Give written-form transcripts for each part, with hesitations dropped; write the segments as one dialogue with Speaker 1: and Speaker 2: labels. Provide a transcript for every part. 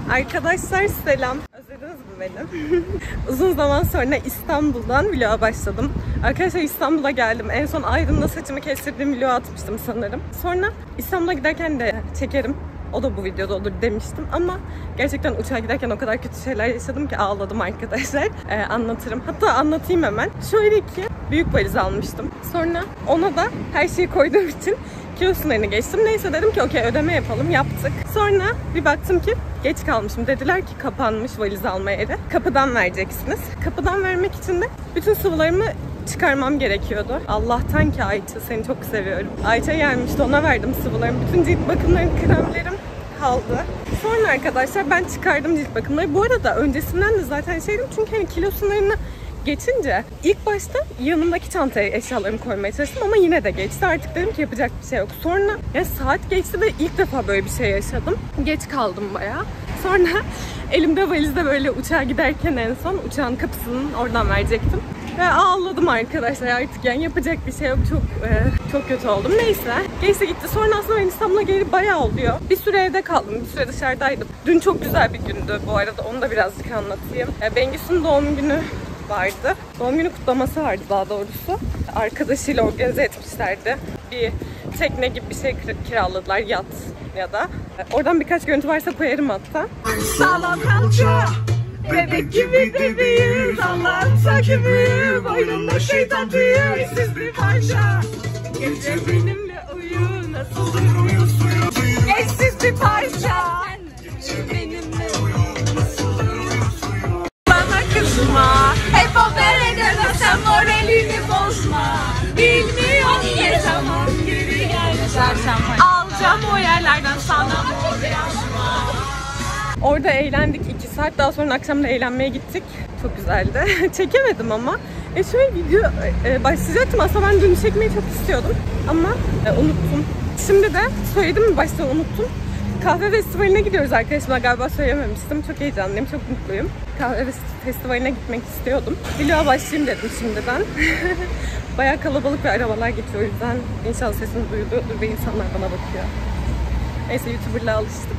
Speaker 1: Arkadaşlar selam. Özlediniz mi beni? Uzun zaman sonra İstanbul'dan vloga başladım. Arkadaşlar İstanbul'a geldim. En son Aydın'da saçımı kestirdiğim vlogu atmıştım sanırım. Sonra İstanbul'a giderken de çekerim. O da bu videoda olur demiştim ama gerçekten uçağa giderken o kadar kötü şeyler yaşadım ki ağladım arkadaşlar. Anlatırım. Hatta anlatayım hemen. Şöyle ki büyük valiz almıştım. Sonra ona da her şeyi koyduğum için kilo sınırını geçtim. Neyse dedim ki okey ödeme yapalım. Yaptık. Sonra bir baktım ki geç kalmışım. Dediler ki kapanmış valiz alma yeri. Kapıdan vereceksiniz. Kapıdan vermek için de bütün sıvılarımı çıkarmam gerekiyordu. Allah'tan ki Ayça, seni çok seviyorum. Ayça gelmişti, ona verdim sıvılarımı. Bütün cilt bakımlarım, kremlerim kaldı. Sonra arkadaşlar ben çıkardım cilt bakımları. Bu arada öncesinden de zaten şeydim çünkü hani kilo sınırını geçince ilk başta yanımdaki çantaya eşyalarımı koymaya çalıştım ama yine de geçti. Artık dedim ki yapacak bir şey yok. Sonra ya saat geçti ve ilk defa böyle bir şey yaşadım. Geç kaldım bayağı. Sonra elimde valizde böyle uçağa giderken en son uçağın kapısının oradan verecektim. Ve ağladım arkadaşlar, artık yani yapacak bir şey yok, çok kötü oldum. Neyse geçti gitti. Sonra aslında ben İstanbul'a gelip bayağı oluyor. Bir süre evde kaldım, bir süre dışarıdaydım. Dün çok güzel bir gündü bu arada, onu da birazcık anlatayım. Bengüs'ün doğum günü vardı. Doğum günü kutlaması vardı daha doğrusu. Arkadaşıyla organize etmişlerdi. Bir tekne gibi bir şey kiraladılar, yat ya da. Oradan birkaç görüntü varsa koyarım hatta. Sağlam kalça, bebek gibi de büyür, Allah'ın sahibi, boynunda şeytan tüyü, eşsiz bir parça. Gece benimle uyu, nasıldır uyu suyu, eşsiz bir parça. Benimle uyu, nasıldır uyu suyu. Bana kızma, hep o nerede sen moralini bozma. Bilmiyorum ne zaman geri gelecek. Alacağım o yerlerden sana mor yazma. Orada eğlendik 2 saat. Daha sonra akşam da eğlenmeye gittik. Çok güzeldi. Çekemedim ama. Şöyle video başlayacaktım. Aslında ben dün çekmeyi çok istiyordum. Ama unuttum. Şimdi de söyledim mi başta unuttum. Kahve festivaline gidiyoruz arkadaşlar. Galiba söylememiştim. Çok heyecanlıyım. Çok mutluyum. Kahve festivaline gitmek istiyordum. Vloga başlayayım dedim şimdiden. Bayağı kalabalık ve arabalar geçiyor. O yüzden inşallah sesini duyuluyordur ve insanlar bana bakıyor. Neyse YouTuber'la alıştık.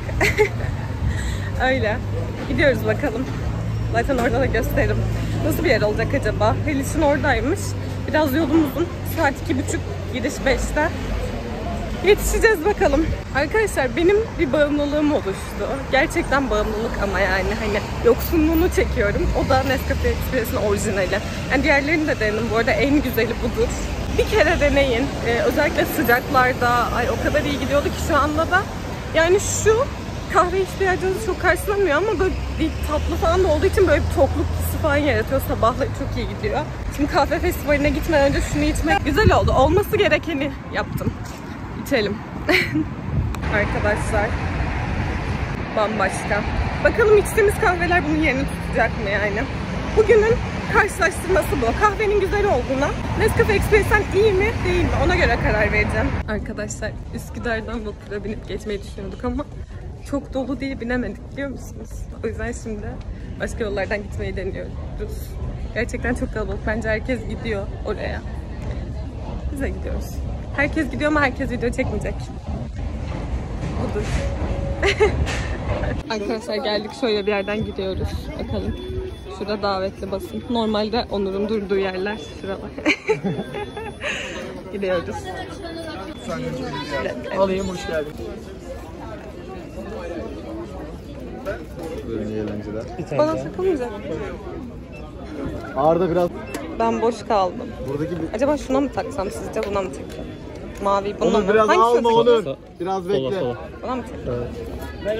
Speaker 1: Öyle. Gidiyoruz bakalım. Zaten orada da gösteririm. Nasıl bir yer olacak acaba? Haliç'in oradaymış. Biraz yolumuzun. Saat 2:30, gidiş 5'te. Yetişeceğiz bakalım. Arkadaşlar benim bir bağımlılığım oluştu. Gerçekten bağımlılık ama yani hani yoksunluğunu çekiyorum. O da Nescafe Express'in orijinali. Yani diğerlerini de denedim. Bu arada en güzeli budur. Bir kere deneyin. Özellikle sıcaklarda. Ay o kadar iyi gidiyordu ki şu anda da. Yani şu kahve ihtiyacınızı çok karşılamıyor ama böyle bir tatlı falan da olduğu için böyle bir tokluk hissi falan yaratıyor. Sabahları çok iyi gidiyor. Şimdi kahve festivaline gitmeden önce şunu içmek güzel oldu. Olması gerekeni yaptım. İçelim. Arkadaşlar bambaşka. Bakalım içtiğimiz kahveler bunun yerini tutacak mı yani? Bugünün karşılaştırması bu. Kahvenin güzel olduğuna, Nescafe Express'ten iyi mi değil mi ona göre karar vereceğim. Arkadaşlar Üsküdar'dan vapura binip geçmeyi düşünüyorduk ama çok dolu diye binemedik biliyor musunuz? O yüzden şimdi başka yollardan gitmeyi deniyoruz. Gerçekten çok kalabalık. Bence herkes gidiyor oraya. Biz de gidiyoruz. Herkes gidiyor ama herkes video çekmeyecek. Budur. Arkadaşlar geldik, şöyle bir yerden gidiyoruz. Bakalım. Şurada davetli basın. Normalde Onur'un durduğu yerler şuralar. Gidiyoruz.
Speaker 2: Alayım, hoş geldin.
Speaker 3: Böyle eğlenceler.
Speaker 1: Bana takılmayacak.
Speaker 3: Arda biraz...
Speaker 1: Ben boş kaldım.
Speaker 3: Buradaki bir...
Speaker 1: Acaba şuna mı taksam sizce, buna mı takayım? Mavi buna mı?
Speaker 3: Biraz
Speaker 1: hangisi
Speaker 3: alma
Speaker 1: takayım?
Speaker 3: Onur. Biraz bekle.
Speaker 1: Buna mı takayım?
Speaker 3: Evet.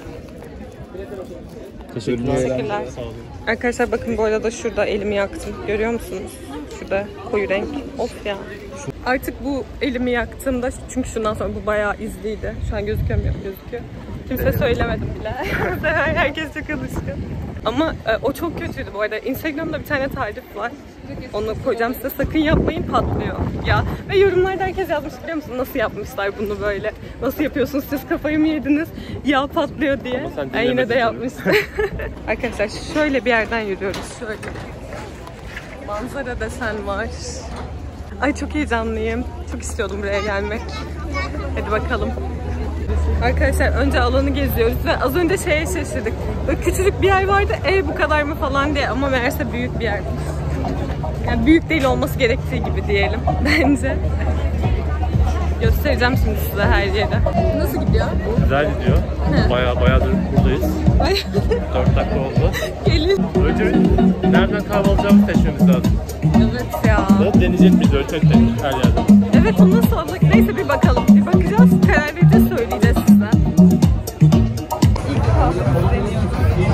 Speaker 1: Teşekkürler. Arkadaşlar bakın bu arada şurada elimi yaktım. Görüyor musunuz? Şurada koyu renk. Of ya. Artık bu elimi yaktığımda, çünkü şundan sonra bu bayağı izliydi. Şu an gözüküyor mu? Gözüküyor. Kimse söylemedim bile. Herkes çok alışkın. Ama o çok kötüydü bu arada. Instagram'da bir tane tarif var. Onu koyacağım size. Sakın yapmayın, patlıyor. Ya ve yorumlarda herkes yazmış biliyor musun? Nasıl yapmışlar bunu böyle? Nasıl yapıyorsunuz siz, kafayı mı yediniz? Yağ patlıyor diye. Ben yine de yapmıştım. Arkadaşlar şöyle bir yerden yürüyoruz. Şöyle. Manzara desen var. Ay çok heyecanlıyım. Çok istiyordum buraya gelmek. Hadi bakalım. Arkadaşlar önce alanı geziyoruz ve az önce şeye şaşırdık. Böyle küçücük bir yer vardı, bu kadar mı falan diye, ama meğerse büyük bir yer. Yani büyük değil olması gerektiği gibi diyelim bence. Göstereceğim şimdi size her yeri. Nasıl gidiyor?
Speaker 2: Güzel gidiyor. Bayağıdır buradayız. 4 dakika oldu.
Speaker 1: Gelin.
Speaker 2: Önce nereden kahve alacağımızı seçmemiz lazım.
Speaker 1: Evet ya.
Speaker 2: Deneyeceğiz biz öyle tek tek her yerde.
Speaker 1: Evet, o nasıl olacak? Neyse bir bakalım. Bir bakacağız, karar vereceğiz, söyleyeceğiz size. İlk kahvemizi deniyoruz.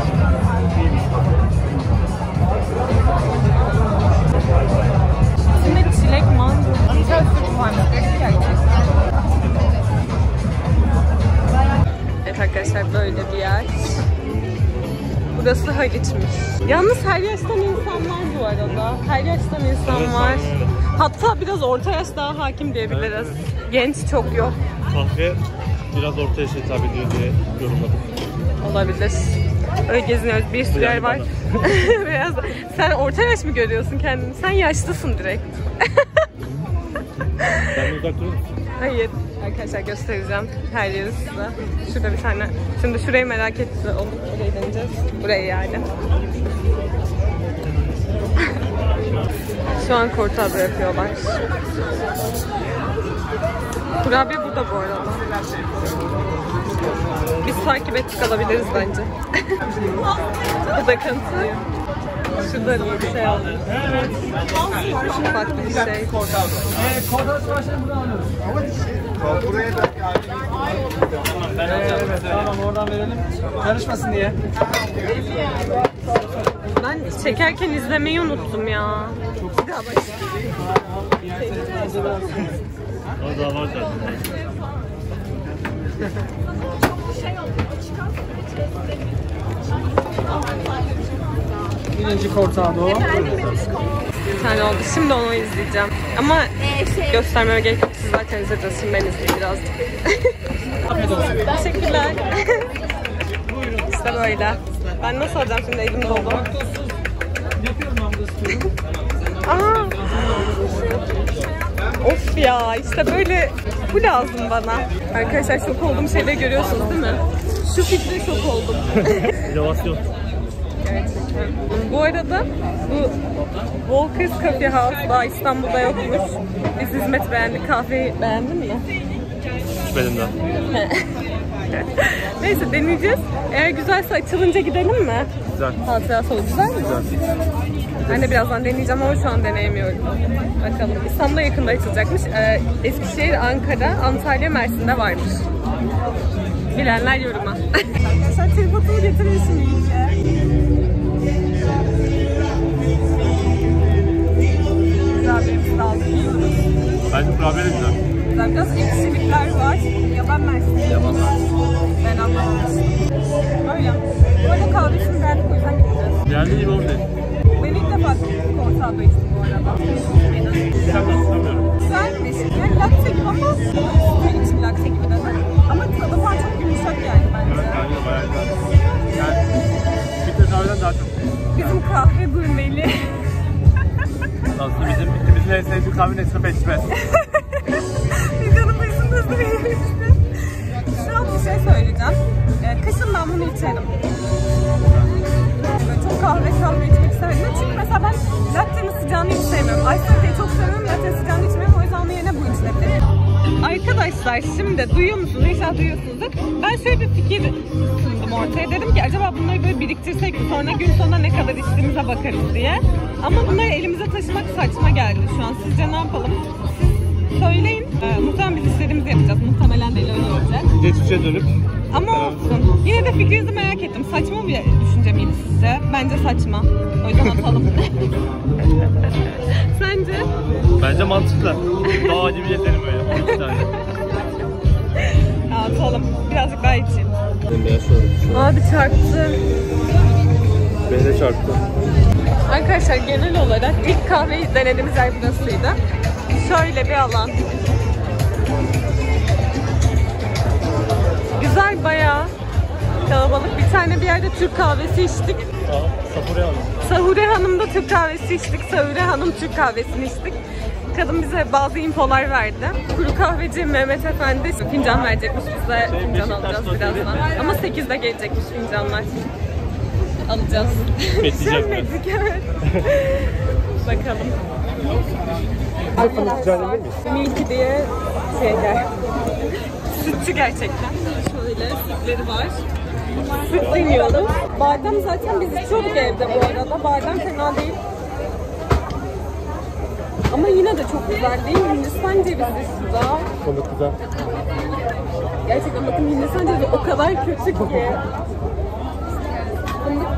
Speaker 1: İçinde çilek, mango, güzel süt varmış. Evet arkadaşlar, böyle bir yer. Burası Haliç'miş. Yalnız her yaştan insan var bu arada. Her yaştan insan var. Hatta biraz orta yaş daha hakim diyebiliriz. Genç çok yok.
Speaker 2: Kahve biraz orta yaşa hitap ediyor diye yorumladım.
Speaker 1: Olabilir. Öyle geziniyoruz. Bir sürü yer var. Biraz. Sen orta yaş mı görüyorsun kendini? Sen yaşlısın direkt.
Speaker 2: Sen de uzak durur musun?
Speaker 1: Hayır. Arkadaşlar göstereceğim her yeri size. Şurada bir tane. Şimdi şurayı merak etti. Orayı deneyeceğiz. Burayı yani. Şu an kortado yapıyorlar. Kurabiye burada bu arada. Biz takip ettik, alabiliriz bence. Bu da kanıtı. Şurada bir şey aldım. Farklı bir şey.
Speaker 3: Buraya da
Speaker 4: Evet, tamam oradan verelim. Karışmasın diye.
Speaker 1: Ben çekerken izlemeyi unuttum ya. Bir daha bak.
Speaker 2: O da var zaten.
Speaker 4: Birinci kortado.
Speaker 1: Bir tane oldu. Şimdi onu izleyeceğim. Ama göstermeme gerek yok. Siz zaten izlediniz. Şimdi ben izleyeyim birazcık. Teşekkürler. İşte böyle. Ben nasıl alacağım şimdi, elim dolu.
Speaker 4: Yapıyorum ben burası.
Speaker 1: Aa. Of ya, işte böyle bu lazım bana. Arkadaşlar şok olduğum şeyleri görüyorsunuz değil mi? Şu fikre şok oldum.
Speaker 2: İnovasyon.
Speaker 1: Gerçekten. Bu arada bu Walker's Coffee House daha İstanbul'da yokmuş. Biz hizmet beğendik. Kahveyi beğendin mi?
Speaker 2: Benim de.
Speaker 1: Neyse deneyeceğiz. Eğer güzelse açılınca gidelim mi?
Speaker 2: Güzel.
Speaker 1: Hatırası o güzel mi?
Speaker 2: Güzel.
Speaker 1: Ben de birazdan deneyeceğim ama şu an deneyemiyorum. Bakalım. İstanbul'a yakında açılacakmış. Eskişehir, Ankara, Antalya, Mersin'de varmış. Bilenler yoruma. Arkadaşlar tripodumu getirmişim iyice. Kurabiye'mizi aldık.
Speaker 2: Bence kurabiye de güzel.
Speaker 1: Güzel. Biraz ekşilikler var. Yaban mersini.
Speaker 2: Yaban
Speaker 1: Ben anlamamıştım. Öyle. Bu arada kahvesini beğendik, o yüzden gideceğiz.
Speaker 2: Geldiği gibi oradayız.
Speaker 1: Ben ilk defa kortado içtim bu arada.
Speaker 2: Sen de hatırlamıyorum.
Speaker 1: Güzelmiş. Yani latte gibi ama sütü için latte gibi de. Ama tadı falan çok yumuşak yani bence.
Speaker 2: Evet, bence de bayağı güzel. Yani bitter kahveden daha çok.
Speaker 1: Bizim kahve gurmeli.
Speaker 2: Aslında bizim en sevdiğim kahve Nescafe içmez.
Speaker 1: Videonun başında söylemiştim. Şu an bir şey söyleyeceğim. Kışın ben bunu içerim. Böyle çok kahve içmek istemedim. Çünkü mesela ben latte'nin sıcağını hiç sevmiyorum. Ice latte'yi çok seviyorum, latte sıcağını içmiyorum. O yüzden onun yerine bu içilebilir. Arkadaşlar şimdi duyuyor musunuz? İnşallah duyuyorsunuzdur. Ben şöyle bir fikir sundum ortaya. Dedim ki acaba bunları böyle biriktirsek sonra gün sonunda ne kadar içtiğimize bakarız diye. Ama bunları elimize taşımak saçma geldi şu an. Sizce ne yapalım? Siz söyleyin. Muhtemelen biz istediğimizi yapacağız. Muhtemelen de öyle olacak.
Speaker 2: Geçmişe dönüp.
Speaker 1: Ama olsun. Yine de fikrinizi merak ettim. Saçma bir düşünce miydi sizce? Bence saçma. O yüzden atalım. Sence?
Speaker 2: Bence mantıklı. Dağ gibi yeterim böyle. Bir tane.
Speaker 1: Atalım. Birazcık daha içeyim.
Speaker 2: Ben yaşıyorum.
Speaker 1: Abi çarptı.
Speaker 2: Beni de çarptı.
Speaker 1: Arkadaşlar genel olarak ilk kahveyi denediğimiz yer burasıydı. Şöyle bir alan. Güzel, bayağı kalabalık. Bir tane bir yerde Türk kahvesi içtik.
Speaker 2: Sahure Hanım.
Speaker 1: Sahure Hanım'da Türk kahvesi içtik. Sahure Hanım Türk kahvesini içtik. kadın bize bazı infolar verdi. Kuru kahveci Mehmet Efendi fincan verecekmiş bize. Fincan alacağız birazdan. Ama 8'de gelecekmiş fincanlar. Alacağız. Üşenmedik evet. Bakalım. Arkadaşlar Milky diye şeyler. Sütçü gerçekten. Şöyle sütleri var. Süt deniyoruz. Badem zaten biz içiyorduk evde bu arada. Badem fena değil. Ama yine de çok güzel değil mi? Hindistan cevizi şurada.
Speaker 2: Çok güzel.
Speaker 1: Gerçekten bakın Hindistan cevizi o kadar kötü ki. Fındık.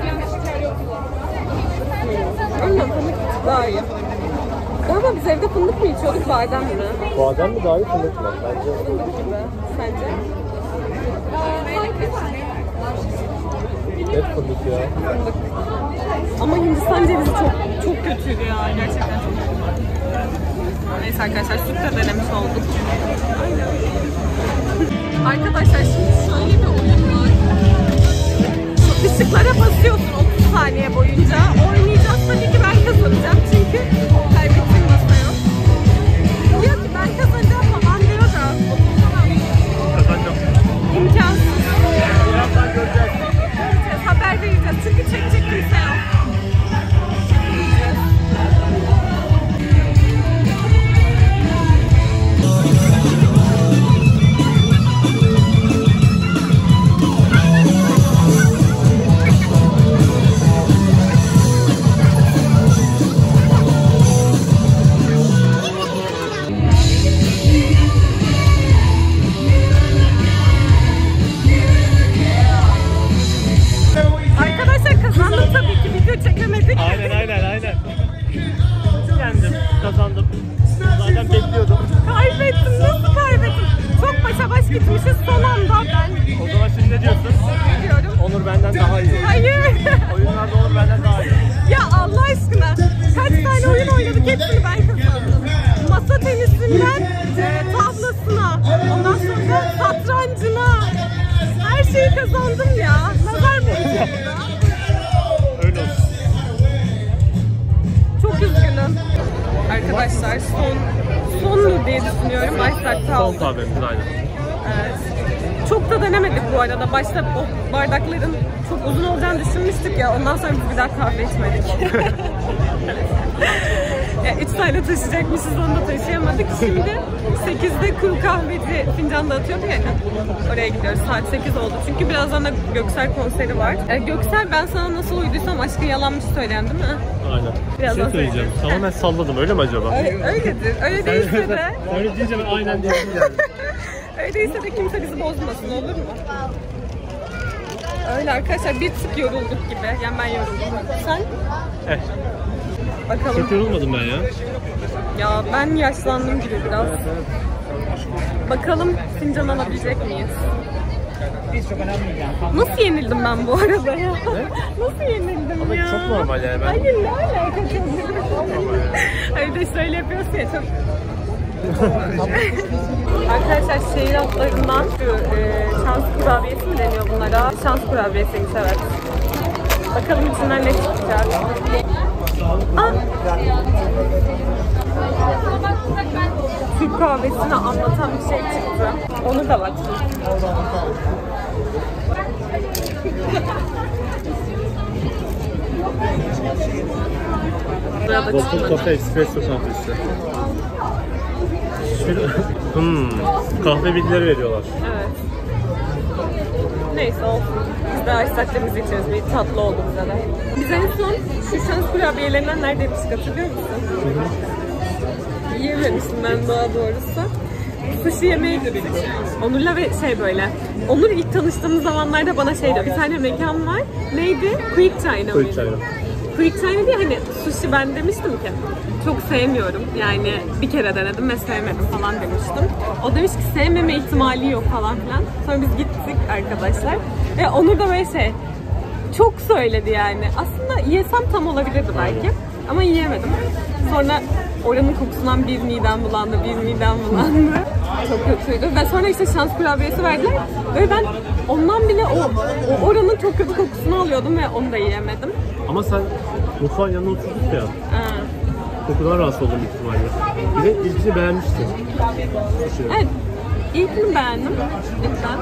Speaker 1: Aynen fındık daha iyi. Galiba biz evde fındık mı içiyorduk, badem mi?
Speaker 2: Badem mi daha iyi, fındık mı? Bence
Speaker 1: Fındık gibi. Sence?
Speaker 2: net fındık ya.
Speaker 1: Fındık. Ama Hindistan cevizi çok kötüydü ya. Gerçekten çok kötü. Neyse arkadaşlar süt de denemiş olduk. Arkadaşlar şimdi şöyle bir oyun var. Işıklara basıyorsun 30 saniye boyunca. Oynayacağız, tabii ki ben kazanacağım çünkü kaybettiğim masa yok. Diyor ki ben kazanacağım falan diyor da.
Speaker 2: Kazanacağım.
Speaker 1: İmkansız.
Speaker 2: Birazdan göreceğiz.
Speaker 1: Haber vereceğiz çünkü çekecek kimse yok. Arkadaşlar kazandık tabii ki, video çekemedik.
Speaker 2: Aynen. Yendim, kazandım. Zaten bekliyordum.
Speaker 1: Kaybettim, nasıl kaybettim? Çok başa baş gitmişiz son anda ben.
Speaker 2: O zaman şimdi ne diyorsun?
Speaker 1: Diyorum.
Speaker 2: Onur benden daha iyi.
Speaker 1: Hayır.
Speaker 2: Oyunlarda Onur benden daha iyi.
Speaker 1: Ya Allah aşkına kaç tane oyun oynadık, hepsini ben kazandım. Masa tenisinden tablasına, ondan sonra satrancına, her şeyi kazandım ya. Nazar boncuğu.
Speaker 2: Öyle olsun.
Speaker 1: Çok üzgünüm. Arkadaşlar son mu diye düşünüyorum. Ice
Speaker 2: Son
Speaker 1: kaldı.
Speaker 2: kahvemiz aynen.
Speaker 1: Evet. Çok da denemedik bu arada. Başta o bardakların çok uzun olacağını düşünmüştük ya. Ondan sonra biz bir daha kahve içmedik. Ya 3 tane taşıyacakmışız, onu da taşıyamadık. Şimdi 8'de kuru kahveci fincan dağıtıyordu yani. Oraya gidiyoruz. Saat 8 oldu. Çünkü birazdan da Göksel konseri var. Göksel, ben sana nasıl uyduysam aşkı yalanmış söyleyen değil mi?
Speaker 2: Aynen.
Speaker 1: Birazdan
Speaker 2: Bir şey söyleyeceğim. Tamamen salladım, öyle mi acaba?
Speaker 1: Öyledir. Öyle değilse de.
Speaker 2: Öyle deyince ben aynen diyesim geldi.
Speaker 1: Öyle değilse de kimse bizi bozmasın, olur mu? Öyle arkadaşlar, bir tık yorulduk gibi. Yani ben yoruldum. Sen? Bakalım.
Speaker 2: Çok yorulmadım ben ya.
Speaker 1: Ya ben yaşlandım gibi biraz. Bakalım fincan alabilecek miyiz? Nasıl yenildim ben bu arada ya? Nasıl yenildim
Speaker 2: Ama
Speaker 1: ya?
Speaker 2: çok normal yani.
Speaker 1: Hayır, ne alaka çok normal. Hayır de şöyle yapıyorsun ya, çok... Arkadaşlar şehir atlarından şu şans kurabiyesi mi deniyor bunlara? Şans kurabiyesiymiş, evet. Bakalım içinden ne çıkacak. Türk kahvesini anlatan bir şey çıktı. Onu da baksın. Burada
Speaker 2: Dokuz kafe espresso kahvesi. Kahve bilgileri veriyorlar.
Speaker 1: Evet. Neyse olsun. Biz de ice içeriz. Bir tatlı oldu bize de. Biz en son şu şans kurabiyelerinden neredeymiştik, hatırlıyor musun? Yiyememiştim ben daha doğrusu. Sushi yemeye gittik. Onur'la ve böyle. Onur ilk tanıştığımız zamanlarda bana diyor. Bir tane mekan var. Neydi? Quick China
Speaker 2: Quick China.
Speaker 1: Quick China diye hani sushi, ben demiştim ki çok sevmiyorum. Yani bir kere denedim ve sevmedim falan demiştim. O demiş ki sevmeme ihtimali yok falan filan. Sonra biz gittik arkadaşlar. Ve Onur da böyle çok söyledi yani. Aslında yesem tam olabilirdi belki. Ama yiyemedim. Sonra oranın kokusundan bir midem bulandı. Çok kötüydü. Ve sonra işte şans kurabiyesi verdiler. Ve ben ondan bile o oranın çok kötü kokusunu alıyordum ve onu da yiyemedim.
Speaker 2: Ama sen mutfağın yanına oturduk ya. kokudan rahatsız oldum büyük ihtimalle. Bir de ilkini beğenmiştim.
Speaker 1: Evet. İlkini beğendim. Lütfen.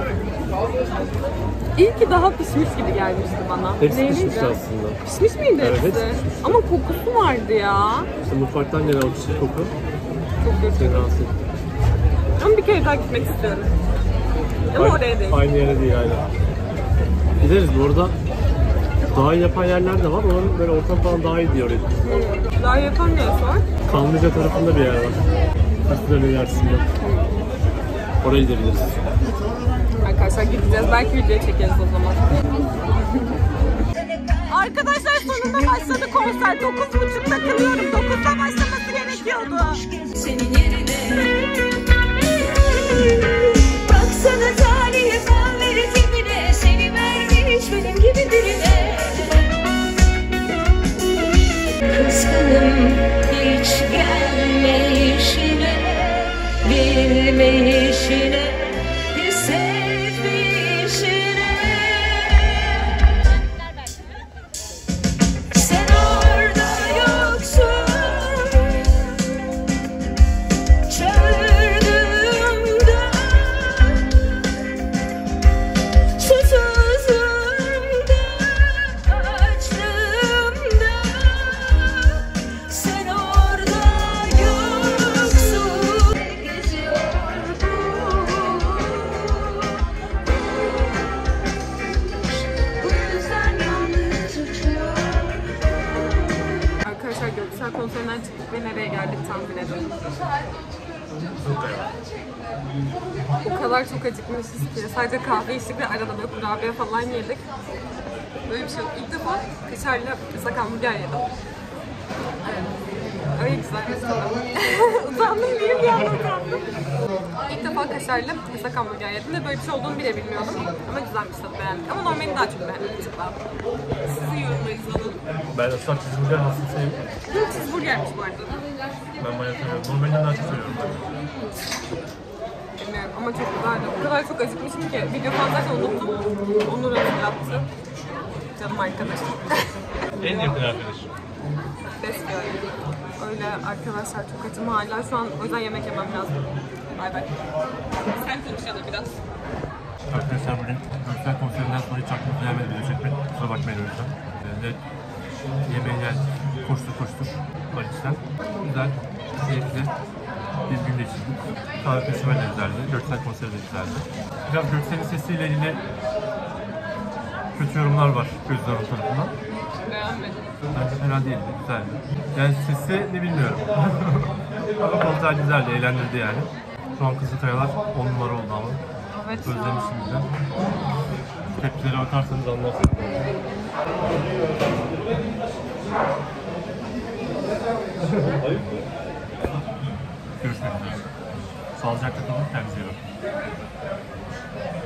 Speaker 1: İlki daha pişmiş gibi gelmişti bana.
Speaker 2: Hepsi
Speaker 1: Neyliydi?
Speaker 2: pişmişti aslında.
Speaker 1: Pişmiş miydi
Speaker 2: Evet,
Speaker 1: hepsi?
Speaker 2: hepsi pişmişti.
Speaker 1: Ama kokusu vardı ya.
Speaker 2: İşte mutfaktan gelen o pişik koku
Speaker 1: Çok kötü.
Speaker 2: seni rahatsız etti.
Speaker 1: Ama bir kere daha gitmek istiyorum. Ama oraya değil.
Speaker 2: Aynı yere değil aynen. Gideriz bu arada. Daha iyi yapan yerler de var. Onların böyle ortam falan daha iyi diyor.
Speaker 1: Daha yapan ne sor?
Speaker 2: Kanlıca tarafında bir yer var. Üstüne ilerisinde. Oraya gidebiliriz.
Speaker 1: Arkadaşlar gideceğiz. Belki video çekeriz o zaman. Arkadaşlar sonunda başladı konser. 9.30'da kılıyorum. 9'da başlaması gerekiyordu.
Speaker 5: Senin yerine baksana talihe kan verir kimine, seni vermiş benim gibi birine. Kıskanım hiç gelmeyişine, bilmeyişine, hissetmeyişine. Sen orada yoksun, çağırdığımda, susuzluğumda, açlığımda. Sen orada yoksun. Bu yüzden yalnız uçuyor.
Speaker 1: Arkadaşlar Göksel konserinden çıktık ve nereye geldik tahmin edin. O kadar çok acıkmışız ki. Sadece kahve içtik ve arada böyle kurabiye falan yedik. Böyle bir şey yok. İlk defa kaşarlı ıslak hamburger yedim. Öyle güzel bir tadı. Utandım değil bir anda utandım. İlk defa kaşarlı ıslak hamburger yedim ve böyle bir şey olduğunu bile bilmiyordum. Ama güzel bir tadı beğendik. Ama normalini daha çok beğendim. Sizi yorumlarınızı alalım.
Speaker 2: Ben ıslak cheeseburger hastasıyım.
Speaker 1: Cheeseburgermiş bu arada.
Speaker 2: Ben bayağı seviyorum. Normalinden daha çok seviyorum ben.
Speaker 1: Bilmiyorum ama çok güzeldi. O kadar çok acıkmışım ki video falan zaten unuttum. Onur hatırlattı. Canım arkadaşım.
Speaker 2: En yakın arkadaşım.
Speaker 1: Besliyor. Öyle arkadaşlar çok acım hala. Şu an o yüzden yemek yemem lazım. Bay bay. Sen konuşalım biraz.
Speaker 2: Arkadaşlar bugün Göksel konserinden sonra hiç aklımıza gelmedi video çekmek. Kusura bakmayın o yüzden. Yemeğe gel, koştur Paris'ten. Güzel, keyifli bir gün geçirdik. Kahve festivali de güzeldi, Göksel konseri de güzeldi. Biraz Göksel'in sesiyle ilgili kötü yorumlar var gözlerim tarafından.
Speaker 1: Beğenmedim.
Speaker 2: Bence fena değildi, güzeldi. Yani sesini bilmiyorum. Ama konser güzeldi, eğlendirdi yani. Şu an Kızılkayalar 10 numara oldu ama.
Speaker 1: Evet ya.
Speaker 2: Özlemişim bir de. Tepkilere bakarsanız anlarsınız. Görüşmek üzere. Sağlıcakla kalın, kendinize iyi bakın.